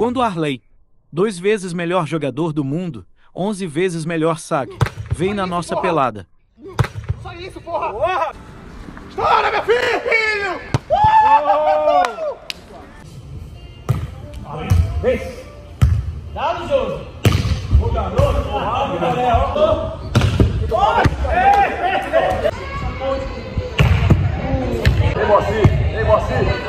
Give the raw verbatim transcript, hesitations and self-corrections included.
Quando Arley, dois vezes melhor jogador do mundo, onze vezes melhor saque, vem na nossa pelada. Só isso, porra! Porra! Estoura, meu filho! Uh! Vem! Dado, Josi! Ô, garoto! Porra, galera! Vem, Moacir! Vem, Moacir!